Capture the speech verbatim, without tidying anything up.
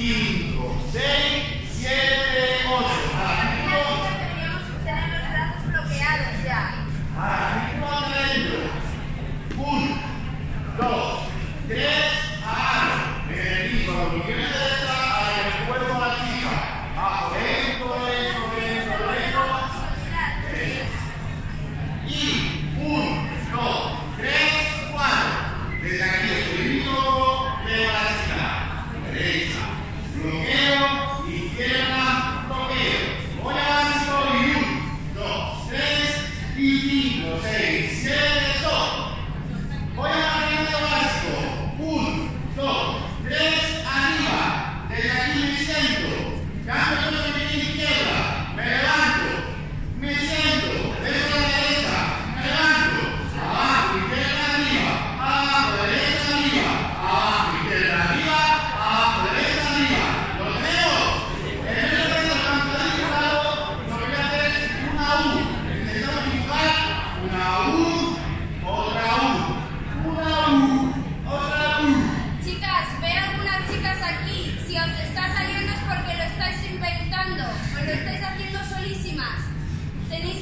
cinco, seis, siete, ocho. Deberíamos tener los brazos bloqueados ya. Arriba adentro. uno, dos, tres, abajo. Beneficio, lo que viene de derecha, hacia el cuerpo a la chica. Abajo, lento, lento, lento, lento. Y uno, dos, tres, cuatro. Desde aquí, el leo la chica. Derecha. Bloqueo, izquierda, bloqueo. Voy avanzo y uno, dos, tres y cinco, seis, siete, dos. Voy a marcar de básico. uno, dos, tres, arriba. Desde aquí me siento. Cambio de mi izquierda. Me levanto. Me siento. Derecha a la derecha. Me levanto. Abajo, izquierda arriba. Abajo, derecha arriba. Abajo, izquierda arriba. Abajo, derecha arriba. ¿Lo tenemos? En vez de hacer el pantalón cerrado, lo voy a hacer una U. Intentamos dibujar una U, otra U, una U, otra U. Chicas, veo algunas chicas aquí. Si os está saliendo es porque lo estáis inventando, o lo estáis haciendo solísimas. Tenéis